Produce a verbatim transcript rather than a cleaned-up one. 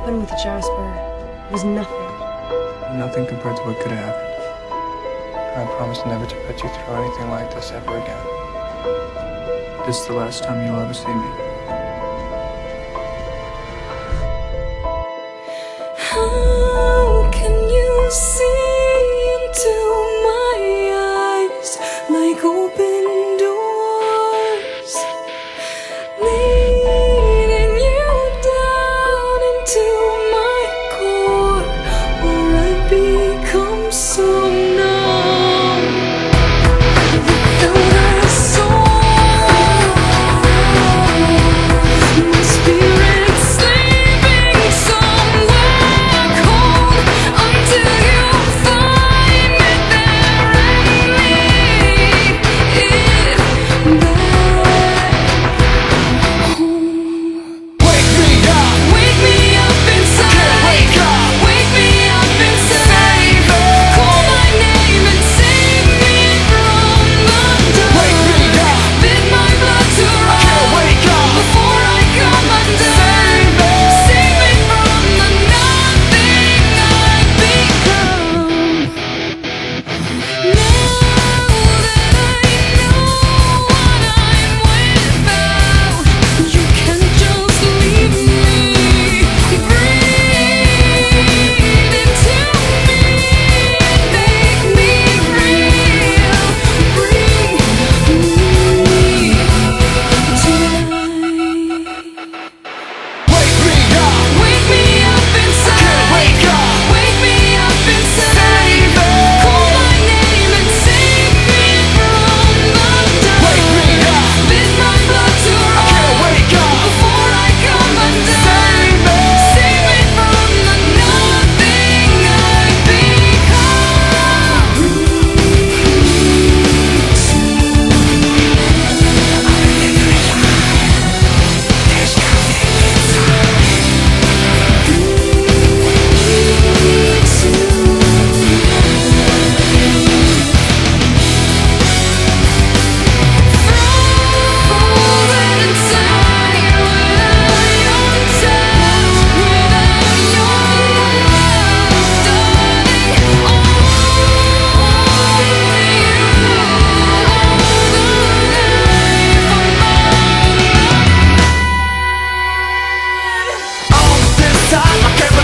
happened with Jasper was nothing. Nothing compared to what could have happened. I promise never to put you through anything like this ever again. This is the last time you'll ever see me. How can you see into my eyes like open doors, leading you down into my core, where I become so numb without a soul? My spirit's sleeping somewhere cold until you find me there and lead it back home. Wake me up! Wake me up inside. Wake up! Wake me up inside. Call my name and save me from the dark. Wake me up! Bid my blood to run Wake up! before I come undone. Save me from the nothing I've become. Now that I know what I'm without, you can't just leave me. Breathe into me and make me real. Bring me tonight. Wake me up! Wake me up inside. Wake up! Wake me up inside. Call my name and save me from the dark. Wake me up! Bid my blood to run Wake up! before I come undone. Save me from the nothing I've frozen inside without your touch, without your love, darling. Only you hold the knife on my mind. All this time I kept